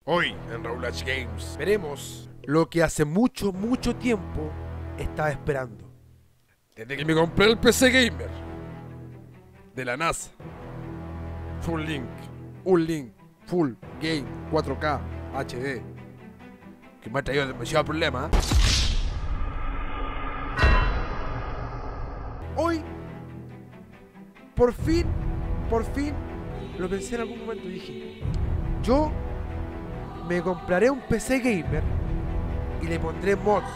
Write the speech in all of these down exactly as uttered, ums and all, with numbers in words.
Hoy en Roulage Games veremos lo que hace mucho, mucho tiempo estaba esperando. Desde que me compré el P C Gamer de la NASA. Full Link, un Link, Full Game, cuatro K, H D, que me ha traído demasiado problema. Hoy, por fin, por fin, lo pensé en algún momento y dije, yo me compraré un P C Gamer y le pondré mods.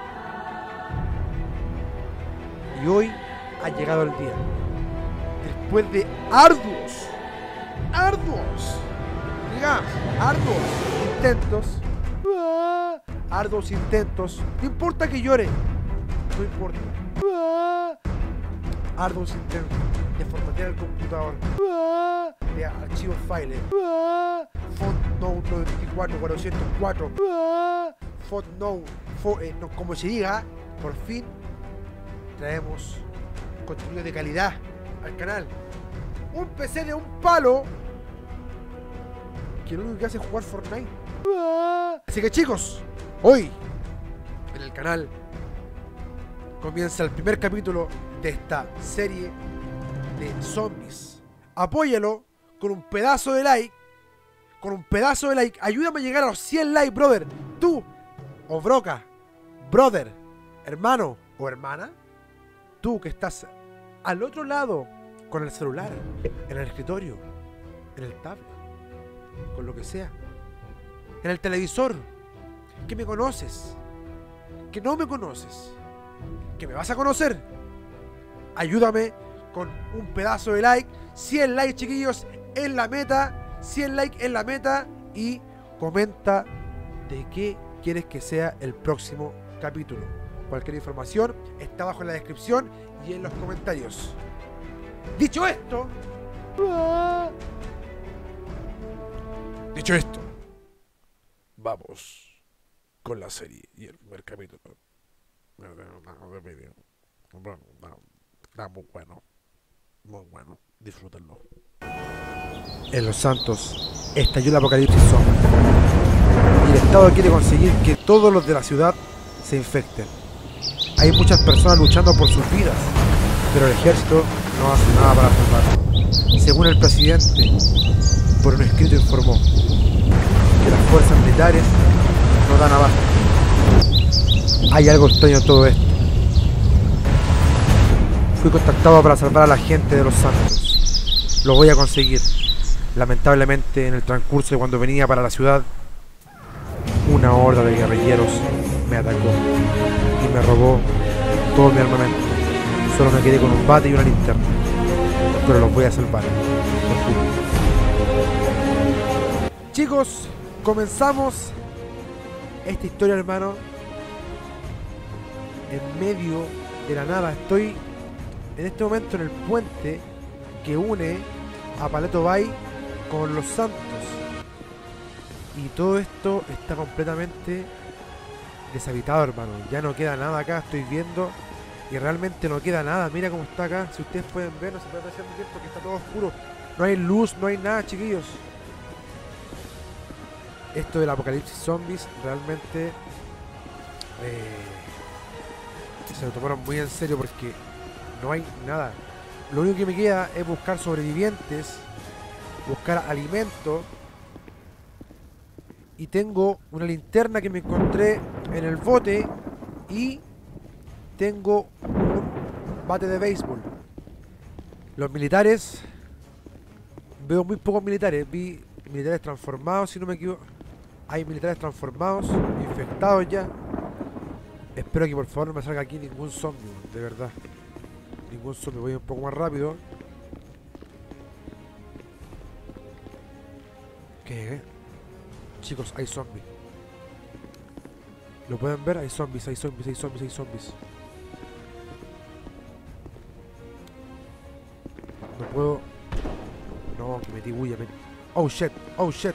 Y hoy ha llegado el día. Después de arduos, arduos, digamos, arduos intentos, ¡ah! arduos intentos, no importa que llore, no importa, ¡ah! arduos intentos de formatear el computador, ¡ah! de archivos files, ¡ah! font node noventa y cuatro cuatrocientos cuatro, ¡ah! font node, fo eh, no, como se diga, por fin traemos contenido de calidad al canal. Un P C de un palo que lo único que hace es jugar Fortnite. Así que chicos, hoy en el canal comienza el primer capítulo de esta serie de zombies. Apóyalo con un pedazo de like. Con un pedazo de like. Ayúdame a llegar a los cien likes, brother. Tú, o broca, brother, hermano o hermana. Tú que estás al otro lado con el celular, en el escritorio, en el tablet, con lo que sea, en el televisor, que me conoces, que no me conoces, que me vas a conocer, ayúdame con un pedazo de like. Cien likes, chiquillos, en la meta, cien likes en la meta, y comenta de qué quieres que sea el próximo capítulo. Cualquier información está abajo en la descripción y en los comentarios. Dicho esto, ¡ah! Dicho esto, vamos con la serie y el primer capítulo. Muy bueno, muy bueno, disfrútenlo. En Los Santos estalló el apocalipsis zombie y el Estado quiere conseguir que todos los de la ciudad se infecten. Hay muchas personas luchando por sus vidas, pero el ejército no hace nada para salvarlo. Según el presidente, por un escrito informó que las fuerzas militares no dan abasto. Hay algo extraño en todo esto. Fui contactado para salvar a la gente de Los Santos. Lo voy a conseguir. Lamentablemente, en el transcurso de cuando venía para la ciudad, una horda de guerrilleros me atacó y me robó todo mi armamento. Solo me quedé con un bate y una linterna, pero los voy a salvar. Chicos, comenzamos esta historia, hermano, en medio de la nada. Estoy en este momento en el puente que une a Paleto Bay con Los Santos, y todo esto está completamente deshabitado, hermano. Ya no queda nada acá, estoy viendo, y realmente no queda nada. Mira cómo está acá, si ustedes pueden ver, no se puede apreciar muy bien porque está todo oscuro. No hay luz, no hay nada, chiquillos. Esto del apocalipsis zombies realmente eh, se lo tomaron muy en serio porque no hay nada. Lo único que me queda es buscar sobrevivientes, buscar alimento. Y tengo una linterna que me encontré en el bote, y tengo un bate de béisbol. Los militares, veo muy pocos militares. Vi militares transformados, si no me equivoco. Hay militares transformados, infectados ya. Espero que por favor no me salga aquí ningún zombie, de verdad. Ningún zombie. Voy un poco más rápido. ¿Qué? Chicos, hay zombies. ¿Lo pueden ver? Hay zombies, hay zombies, hay zombies, hay zombies. No puedo. No, que metí bulla. Me... Oh shit, oh shit.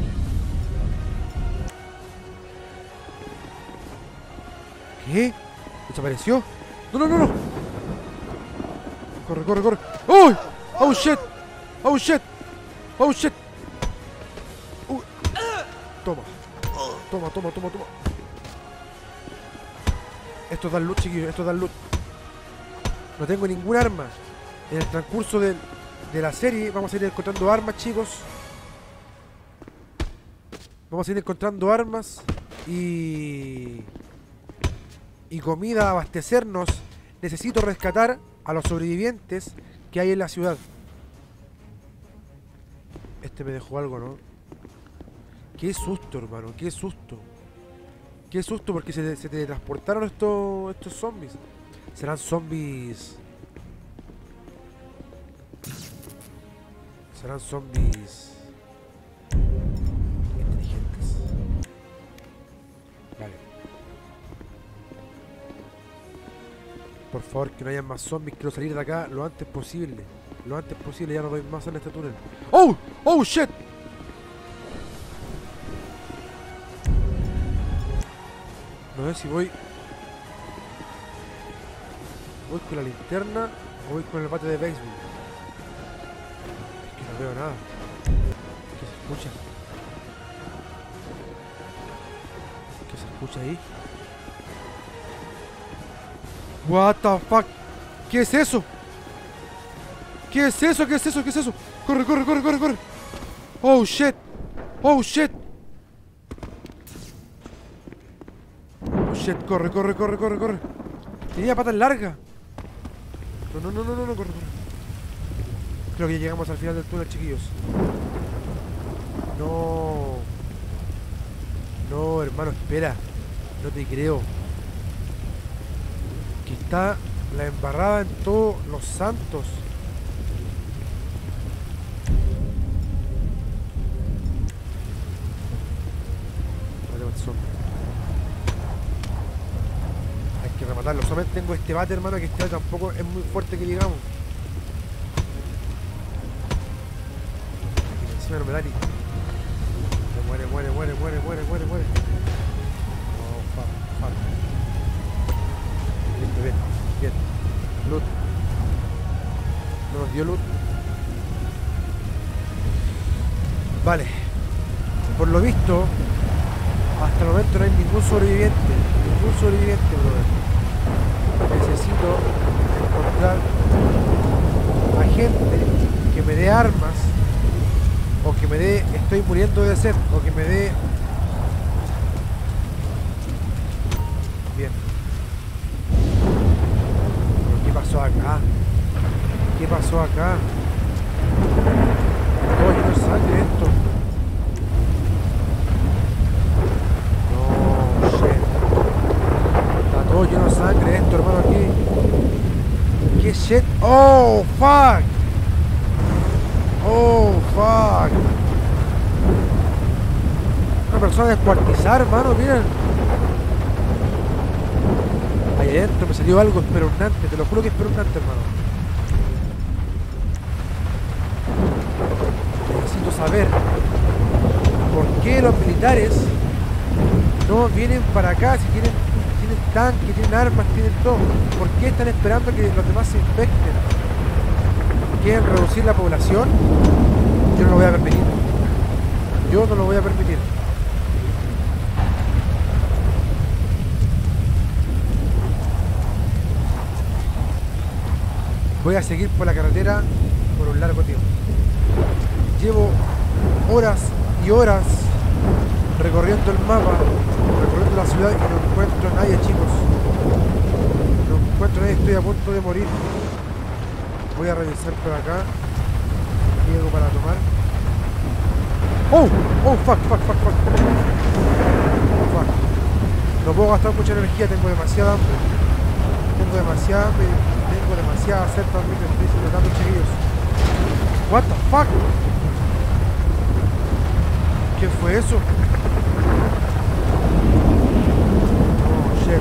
¿Qué? ¿Desapareció? No, no, no, no. Corre, corre, corre. ¡Oh! Oh shit, oh shit, oh shit. Toma. Toma, toma, toma, toma. Esto da loot, chiquillos. Esto da loot. No tengo ningún arma. En el transcurso de, de la serie vamos a ir encontrando armas, chicos. Vamos a ir encontrando armas y... y comida, abastecernos. Necesito rescatar a los sobrevivientes que hay en la ciudad. Este me dejó algo, ¿no? Qué susto, hermano, qué susto. Qué susto porque se, se teletransportaron estos, estos zombies. Serán zombies... Serán zombies... inteligentes. Vale. Por favor, que no haya más zombies. Quiero salir de acá lo antes posible. Lo antes posible, ya no doy más en este túnel. ¡Oh! ¡Oh, shit! No sé si voy... ¿Voy con la linterna o voy con el bate de béisbol? Es que no veo nada. ¿Qué se escucha? ¿Qué se escucha ahí? What the fuck? ¿Qué es eso? ¿Qué es eso? ¿Qué es eso? ¿Qué es eso? Corre, corre, corre, corre, corre. Oh shit. Oh shit. Oh shit, corre, corre, corre, corre, corre. Tenía patas largas. No, no, no, no, no, no, corre, corre. Creo que ya llegamos al final del túnel, chiquillos. No. No, hermano, espera. No te creo. Que está la embarrada en todos los santos. Hay que rematarlo. Solamente tengo este bate, hermano, que este tampoco es muy fuerte que digamos. Aquí encima no me da ni. Muere, muere, muere, muere, muere, muere, muere. Oh, fuck, fuck. Listo, bien, bien. Loot. No nos dio loot. Vale. Por lo visto, hasta el momento no hay ningún sobreviviente. Ningún sobreviviente, brother. Necesito encontrar a gente que me dé armas. O que me dé... Estoy muriendo de sed. O que me dé... Bien. ¿Pero qué pasó acá? ¿Qué pasó acá? Todo lleno de sangre esto. No, shit. Está todo lleno de sangre esto, hermano, aquí. ¿Qué shit? Oh, fuck. Oh, fuck. Una persona descuartizar, hermano, miren. Ahí adentro me salió algo espeluznante, te lo juro que es espeluznante, hermano. Necesito saber por qué los militares no vienen para acá si tienen, tienen tanques, tienen armas, tienen todo. ¿Por qué están esperando que los demás se infecten? ¿Quieren reducir la población? Yo no lo voy a permitir. Yo no lo voy a permitir. Voy a seguir por la carretera por un largo tiempo. Llevo horas y horas recorriendo el mapa, recorriendo la ciudad y no encuentro a nadie, chicos. No encuentro a nadie, estoy a punto de morir. Voy a revisar por acá. Hay algo para tomar. ¡Oh! ¡Oh! ¡Fuck! ¡Fuck! ¡Fuck! ¡Fuck! ¡Fuck! No puedo gastar mucha energía, tengo demasiada hambre. Tengo demasiada hambre. Tengo demasiada sed también, me estoy hidratando, chiquillos. What the fuck? ¿Qué fue eso? Oh shit.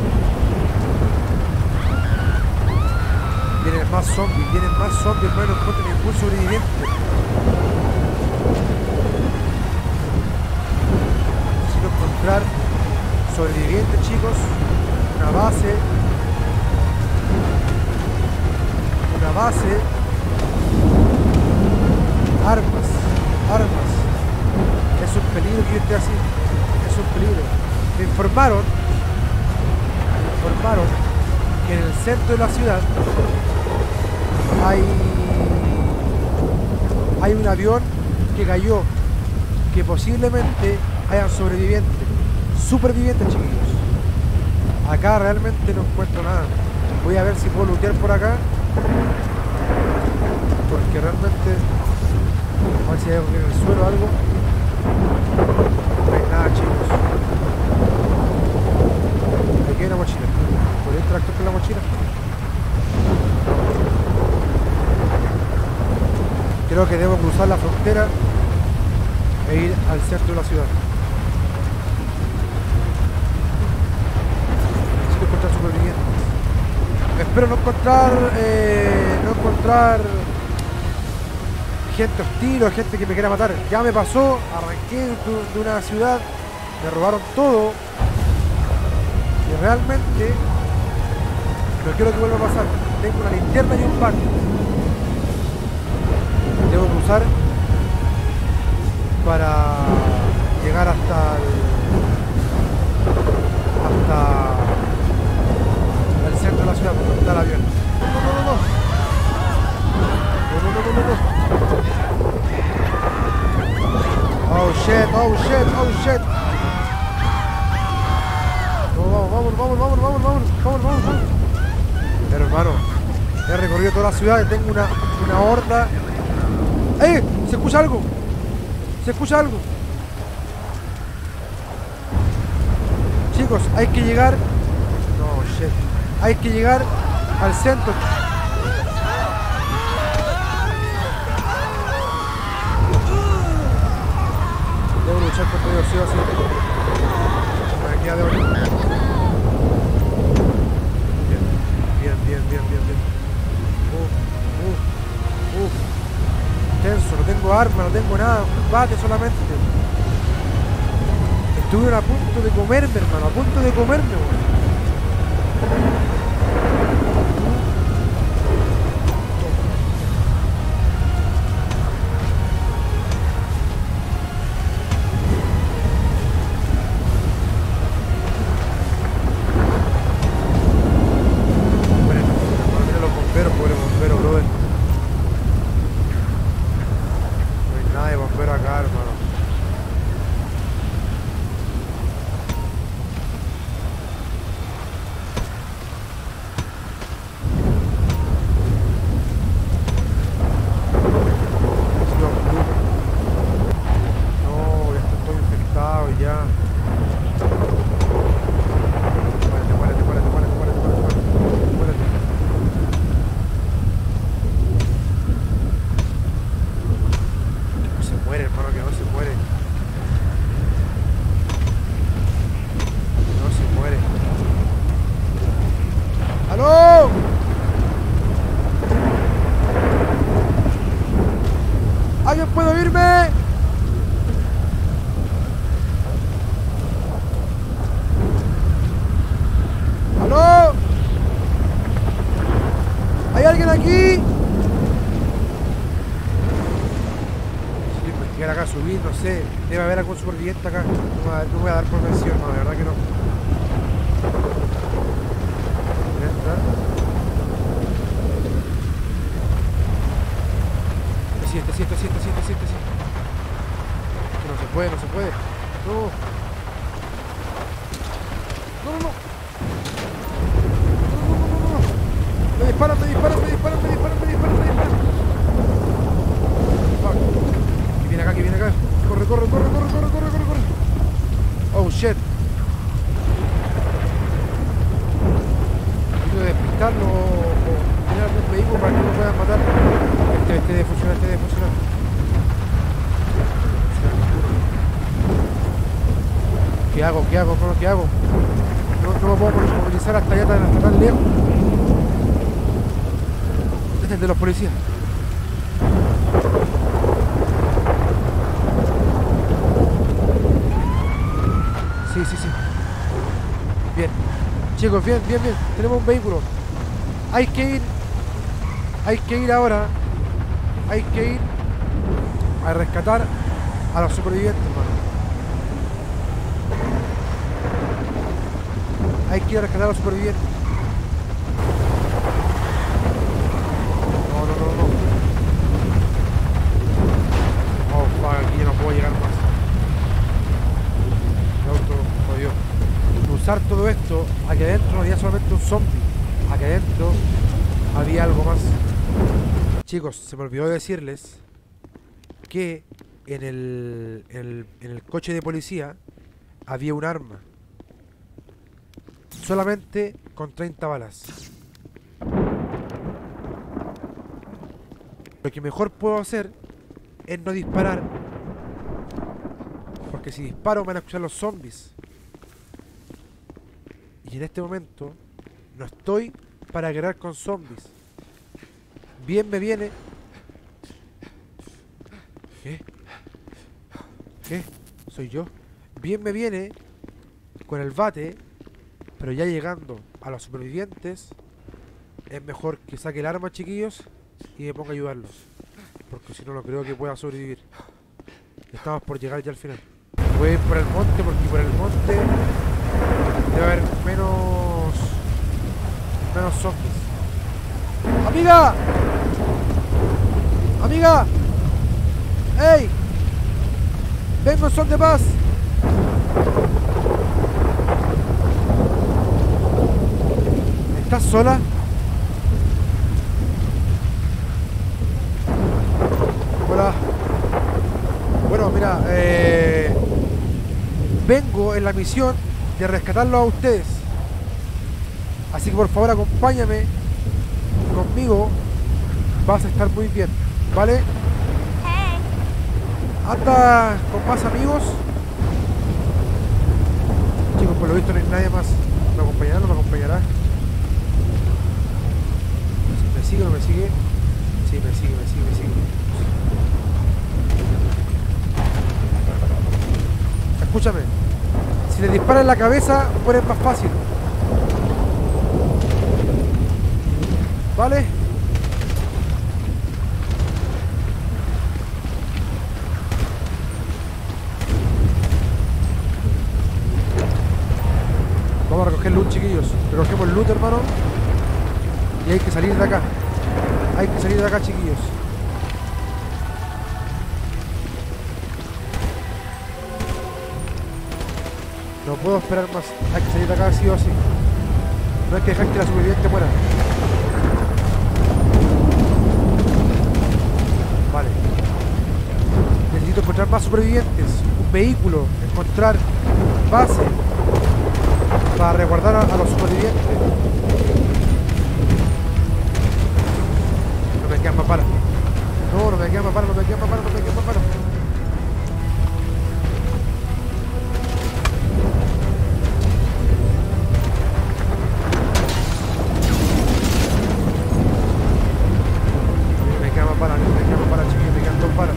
Vienen más zombies, vienen más zombies, hermano, no encuentro ningún sobreviviente. Necesito encontrar sobrevivientes, chicos. Una base. Una base, armas, armas. Es un peligro que yo esté así. es un peligro. Me informaron, me informaron que en el centro de la ciudad hay, hay un avión que cayó, que posiblemente hayan sobrevivientes, supervivientes, chiquillos. Acá realmente no encuentro nada. Voy a ver si puedo lootear por acá, porque realmente, a ver si hay algo en el suelo o algo. No hay nada, chicos. Aquí hay una mochila. ¿Podría interactuar con la mochila? Creo que debo cruzar la frontera e ir al centro de la ciudad. Necesito encontrar supervivientes. Espero no encontrar eh, no encontrar gente hostil o gente que me quiera matar. Ya me pasó, arranqué de, de una ciudad, me robaron todo y realmente no quiero que vuelva a pasar. Tengo una linterna y un pack. Debo cruzar para llegar hasta el, hasta el centro de la ciudad, donde está el avión. No, no, no, no. No, no, no, no, no. Oh shit, oh shit, oh shit. No, vamos, vamos, vamos, vamos, vamos, vamos, vamos, vamos, vamos. Pero hermano, he recorrido toda la ciudad y tengo una, una horda. ¡Eh! ¿Se escucha algo? ¿Se escucha algo? Chicos, hay que llegar. No, shit. Hay que llegar al centro. Debo luchar contra ellos, sí o sí. Aquí ya debo. Bien, bien, bien, bien, bien, bien. Uh, uh, uh. Tenso, no tengo arma, no tengo nada, un bate solamente. Estuvieron a punto de comerme, hermano, a punto de comerme, weón. ¿Alguien puede oírme? ¿Aló? ¿Hay alguien aquí? Si investigar acá, subir, no sé. Debe haber algún superviviente acá. No, no voy a dar por vencido, no, de verdad que no. Siente, siente, siente, siente, siente, siente. No se puede, no se puede. No. No, no, no. No, no, no, no, no. Me disparan, me disparan, me disparan, me disparan, me disparan, me disparan. Fuck. Que viene acá, que viene acá. Corre, corre, corre, corre, corre, corre, corre, corre. Oh, shit. Quiero despistarlo o tener algún vehículo para que no puedan matar. Este, este debe funcionar, este debe funcionar. ¿Qué hago? ¿Qué hago? ¿Qué hago? No, no me puedo movilizar hasta allá, hasta tan lejos. Este es el de los policías. Sí, sí, sí. Bien. Chicos, bien, bien, bien. Tenemos un vehículo. Hay que ir. Hay que ir ahora. Hay que ir a rescatar a los supervivientes, hermano. Hay que ir a rescatar a los supervivientes. No, no, no, no. Oh, fuck, aquí ya no puedo llegar más. El auto jodió. Usar todo esto, aquí adentro no había solamente un zombie. Aquí adentro había algo más. Chicos, se me olvidó decirles que en el, en el, en el coche de policía había un arma. Solamente con treinta balas. Lo que mejor puedo hacer es no disparar, porque si disparo me van a escuchar los zombies. Y en este momento no estoy para guerrear con zombies. Bien me viene. ¿Qué? ¿Qué? Soy yo. Bien me viene con el bate. Pero ya llegando a los supervivientes, es mejor que saque el arma, chiquillos, y me ponga a ayudarlos. Porque si no, no creo que pueda sobrevivir. Estamos por llegar ya al final. Voy a ir por el monte, porque por el monte debe haber menos... menos zombies. ¡Amiga! ¡Amiga! ¡Ey! ¡Vengo en son de paz! ¿Estás sola? Hola. Bueno, mira, eh, vengo en la misión de rescatarlos a ustedes. Así que por favor acompáñame conmigo. Vas a estar muy bien, ¿vale? Anda con más amigos. Chicos, por lo visto no hay nadie más. ¿Me acompañará o no me acompañará? ¿Me sigue o no me sigue? Sí, me sigue, me sigue, me sigue. Escúchame. Si le disparan en la cabeza, mueren más fácil. ¿Vale? Vamos a recoger loot, chiquillos. Recogemos loot, hermano. Y hay que salir de acá. Hay que salir de acá, chiquillos. No puedo esperar más. Hay que salir de acá sí o sí. No hay que dejar que la superviviente muera. Vale. Necesito encontrar más supervivientes. Un vehículo. Encontrar base para resguardar a, a los supervivientes. No me quedan más balas. No, no me quedan más balas, no me quedan más balas, no me quedan más balas. No me quedan más balas, no me quedan más balas, chiquillos, me quedan dos balas.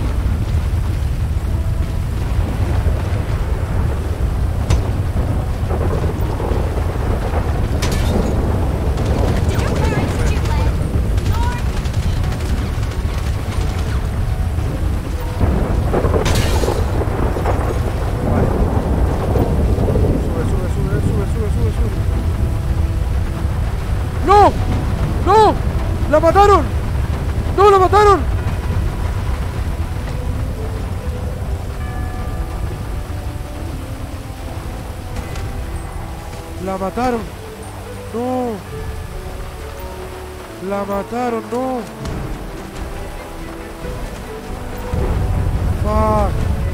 ¡La mataron! ¡No, la mataron! ¡La mataron! ¡No! ¡La mataron! ¡No! ¡Fuck!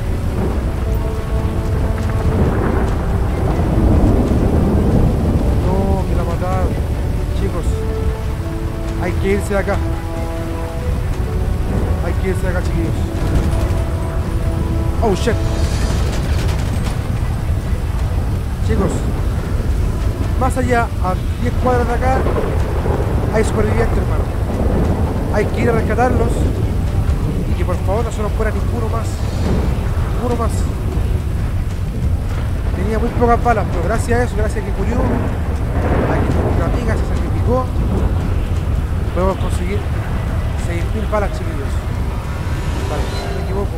¡No! ¡Que la mataron! Chicos, hay que irse de acá. Hay que irse de acá, chiquillos. Oh, shit. Chicos, más allá, a diez cuadras de acá, hay supervivientes, hermano. Hay que ir a rescatarlos. Y que por favor no se nos muera ninguno más. Ninguno más. Tenía muy pocas balas, pero gracias a eso, gracias a que murió, a que nuestra amiga se sacrificó, podemos conseguir seis mil balas, chiquillos. Vale, si no me equivoco.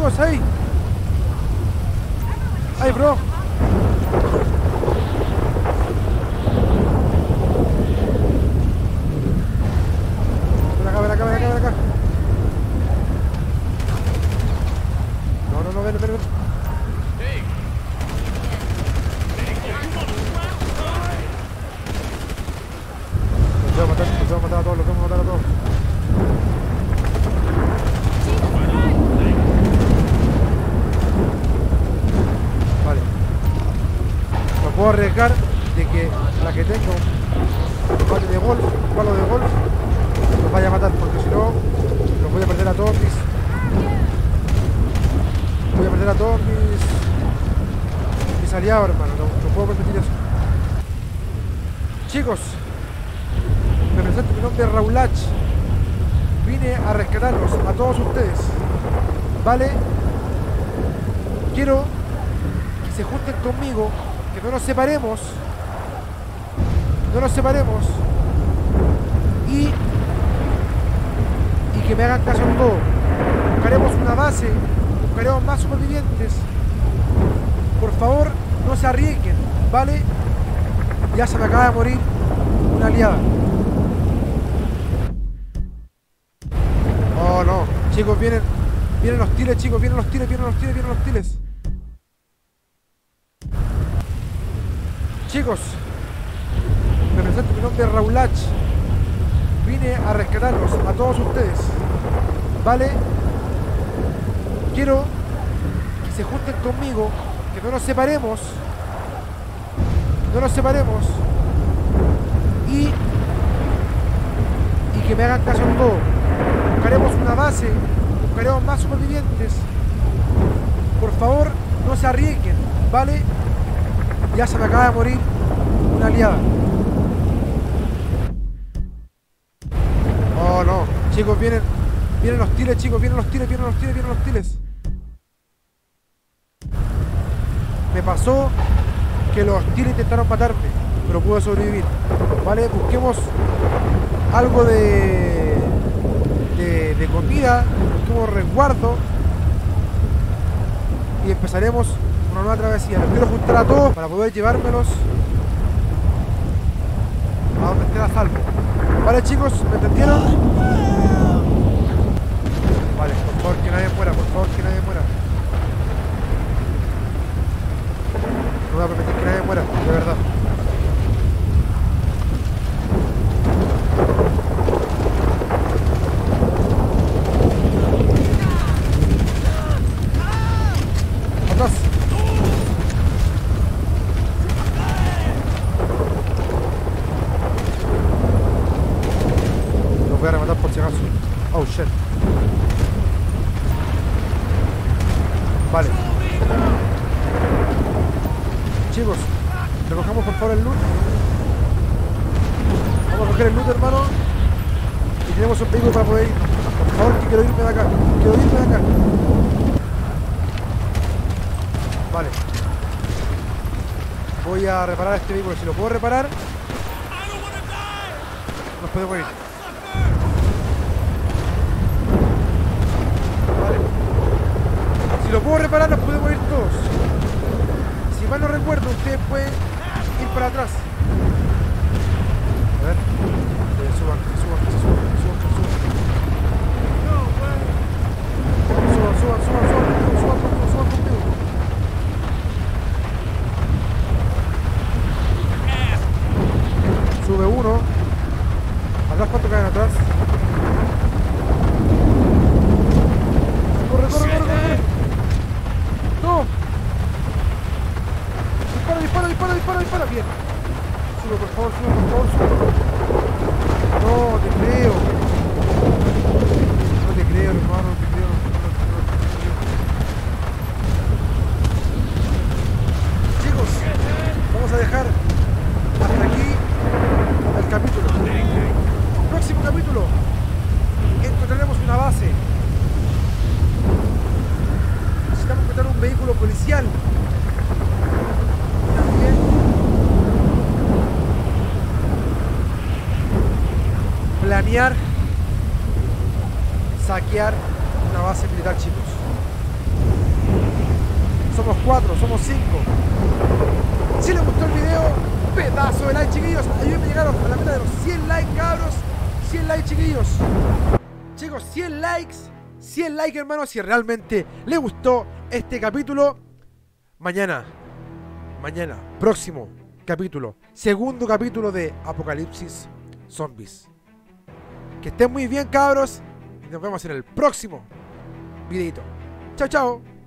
chicos, ahí. Ahí, bro. Ven acá, ven acá, ven acá, ven acá. No, no, no, ven, ven, ven. Los voy a matar, los voy a matar a todos, los voy a matar a todos. Vale. No puedo arriesgar de que la que tengo un bate de golf, un palo de golf, los vaya a matar, porque si no, los voy a perder a todos mis... Voy a perder a todos mis... mis aliados, hermano. No, no puedo permitir eso. Chicos, me presento, mi nombre es Raulach. Vine a rescatarlos a todos ustedes. ¿Vale? Quiero que se junten conmigo, que no nos separemos. No nos separemos. Y... y que me hagan caso en todo. Buscaremos una base, buscaremos más supervivientes. Por favor, no se arriesguen, ¿vale? Ya se me acaba de morir una aliada. Oh, no. Chicos, vienen... Vienen los tiles, chicos. Vienen los tiles, vienen los tiles, vienen los tiles. Chicos, me presento, mi nombre es Raulach. Vine a rescatarlos a todos ustedes. ¿Vale? Quiero que se junten conmigo, que no nos separemos. No nos separemos. Y... y que me hagan caso en todo. Buscaremos una base, buscaremos más supervivientes. Por favor, no se arriesguen, ¿vale? Ya se me acaba de morir una aliada. Oh, no. Chicos, vienen... Vienen los tiles, chicos. Vienen los tiles, vienen los tiles, vienen los tiles. Me pasó que los tiles intentaron matarme, pero pude sobrevivir. ¿Vale? Busquemos algo de... De, de comida, busquemos resguardo. Y empezaremos una nueva travesía. Los quiero juntar a todos para poder llevármelos a donde estén a salvo. ¿Vale, chicos? ¿Me entendieron? Vale, por favor que nadie muera, por favor que nadie muera. No voy a permitir que nadie muera, de verdad. Atrás. Los voy a rematar por si acaso. Oh shit. Vale. Chicos, recojamos por favor el loot. Vamos a coger el loot, hermano. Y tenemos un vehículo para poder ir. Por favor, que quiero irme de acá. Quiero irme de acá. Vale. Voy a reparar este vehículo. Si lo puedo reparar, nos podemos ir. Vale. Si lo puedo reparar, nos podemos ir todos. Si mal no recuerdo, ustedes pueden ir para atrás. A ver. Eh, suban, que suban, que se suban, que suban, que suban. Suban, suban, suban, suban, suban, suban, suban, suban conmigo. Sube uno. ¿Atrás cuánto caen atrás? Corre, corre, corre, corre. No. Dispara, dispara, dispara, dispara, dispara. Bien. Sube, por favor, sube, por favor, sube. No, te creo. No te creo, hermano, no te creo. No, no, no, no te creo. Chicos, vamos a dejar hasta aquí el capítulo. Próximo capítulo. Encontraremos una base. Necesitamos encontrar un vehículo policial. También planear saquear una base militar, chicos. somos cuatro, somos cinco. Si les gustó el video, pedazo de like, chiquillos. Ayúdenme a llegar a la meta de los cien likes, cabros. cien likes, chiquillos. Chicos, cien likes. cien likes, hermanos, si realmente les gustó este capítulo. Mañana, mañana, próximo capítulo, segundo capítulo de Apocalipsis Zombies. Que estén muy bien, cabros, y nos vemos en el próximo videito. Chao, chao.